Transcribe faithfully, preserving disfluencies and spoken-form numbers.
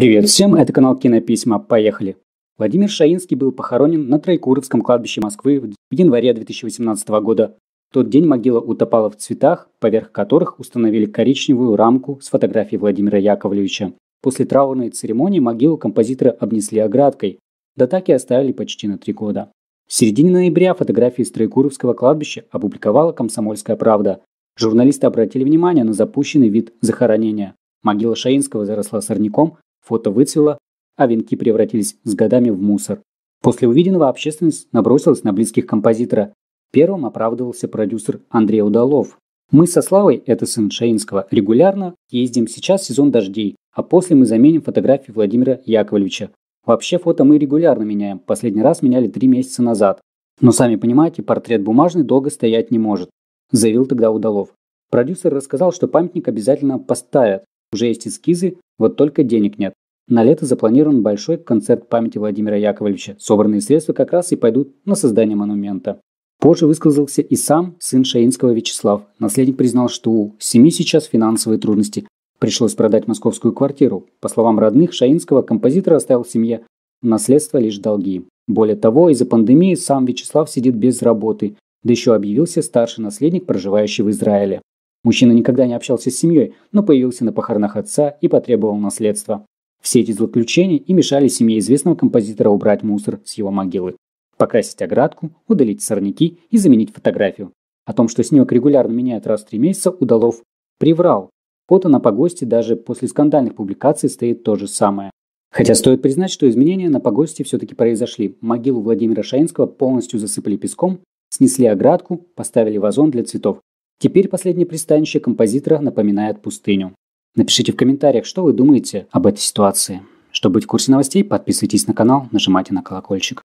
Привет всем, это канал Кинописьма. Поехали! Владимир Шаинский был похоронен на Троекуровском кладбище Москвы в январе две тысячи восемнадцатого года. В тот день могила утопала в цветах, поверх которых установили коричневую рамку с фотографией Владимира Яковлевича. После траурной церемонии могилу композитора обнесли оградкой, да так и оставили почти на три года. В середине ноября фотографии с Троекуровского кладбища опубликовала «Комсомольская правда». Журналисты обратили внимание на запущенный вид захоронения. Могила Шаинского заросла сорняком, фото выцвело, а венки превратились с годами в мусор. После увиденного общественность набросилась на близких композитора. Первым оправдывался продюсер Андрей Удалов. «Мы со Славой, это сын Шаинского, регулярно ездим, сейчас сезон дождей, а после мы заменим фотографии Владимира Яковлевича. Вообще фото мы регулярно меняем, последний раз меняли три месяца назад. Но сами понимаете, портрет бумажный долго стоять не может», заявил тогда Удалов. Продюсер рассказал, что памятник обязательно поставят. Уже есть эскизы, вот только денег нет. На лето запланирован большой концерт памяти Владимира Яковлевича. Собранные средства как раз и пойдут на создание монумента. Позже высказался и сам сын Шаинского Вячеслав. Наследник признал, что у семьи сейчас финансовые трудности. Пришлось продать московскую квартиру. По словам родных, Шаинского композитор оставил семье в наследство лишь долги. Более того, из-за пандемии сам Вячеслав сидит без работы. Да еще объявился старший наследник, проживающий в Израиле. Мужчина никогда не общался с семьей, но появился на похоронах отца и потребовал наследства. Все эти злоключения и мешали семье известного композитора убрать мусор с его могилы, покрасить оградку, удалить сорняки и заменить фотографию. О том, что снимок регулярно меняют раз в три месяца, Удалов приврал. Фото на погосте даже после скандальных публикаций стоит то же самое. Хотя стоит признать, что изменения на погосте все-таки произошли. Могилу Владимира Шаинского полностью засыпали песком, снесли оградку, поставили вазон для цветов. Теперь последнее пристанище композитора напоминает пустыню. Напишите в комментариях, что вы думаете об этой ситуации. Чтобы быть в курсе новостей, подписывайтесь на канал, нажимайте на колокольчик.